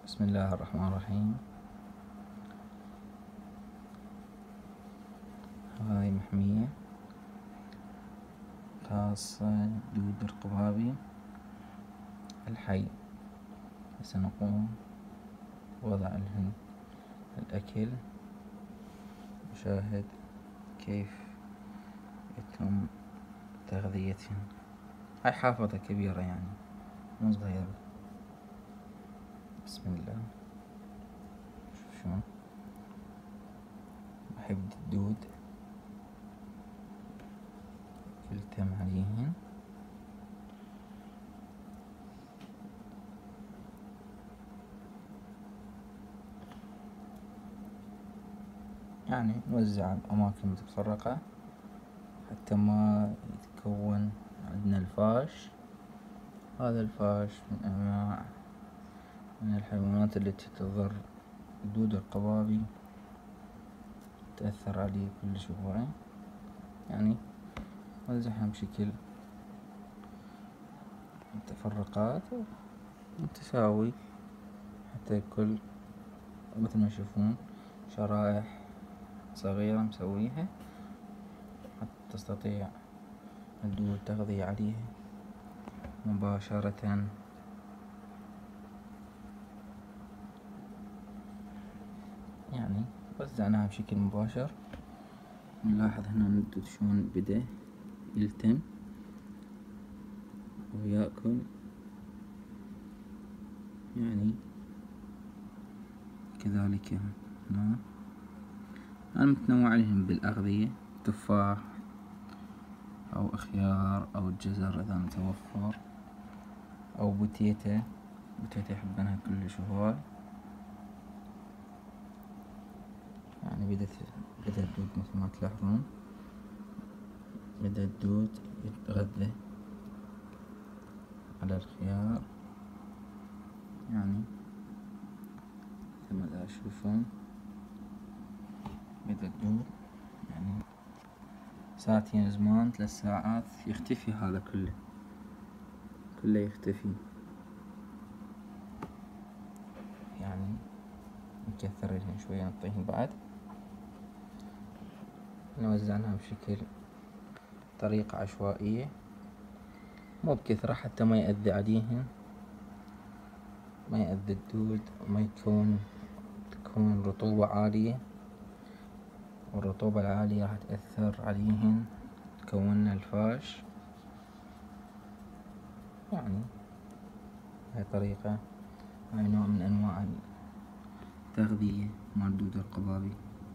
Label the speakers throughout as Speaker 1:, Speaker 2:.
Speaker 1: بسم الله الرحمن الرحيم. هاي محمية خاصة دود القبابي الحي. سنقوم بوضع لهن الأكل. نشاهد كيف يتم تغذيتهن. هاي حافظة كبيرة يعني مو صغيرة. بسم الله. شوف شلون أحب الدود يلتم عليهن. يعني نوزع أماكن متفرقة حتى ما يتكون عندنا الفاش. هذا الفاش من الحيوانات التي تضر دود القبابي، تأثر عليه كل أسبوعين. يعني نوزعها بشكل متفرقات متساوي حتى الكل مثل ما تشوفون شرائح صغيرة مسويها حتى تستطيع الدود التغذية عليها مباشرة. يعني وزعناها بشكل مباشر. نلاحظ هنا الدود شلون بدأ يلتم ويأكل. يعني كذلك هنا أنا متنوع لهم بالأغذية، تفاح أو خيار أو جزر إذا متوفر، أو بوتيتا يحبونها كلش هواي. يعني بدأ الدود مثل ما تلاحظون، بدأ الدود يتغذى على الخيار. يعني مثل ما تشوفون بدأ الدود يعني ساعتين زمان 3 ساعات يختفي. هذا كله يختفي. يعني نكثر لهن شوية، نعطيهن بعد. نوزعناها بشكل طريقة عشوائية مو بكثرة حتى ما يأذي عليهن، ما يأذي الدود وما تكون رطوبة عالية، والرطوبة العالية راح تأثر عليهن تكون الفاش. يعني هاي طريقة، هاي نوع من أنواع التغذية مال دود القبابي.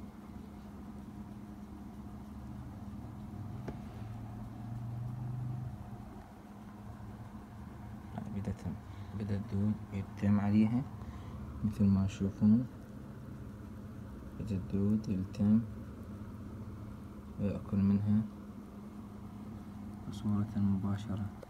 Speaker 1: بدأ الدود يلتم عليها مثل ما تشوفون. بدأ الدود يلتم ويأكل منها بصورة مباشرة.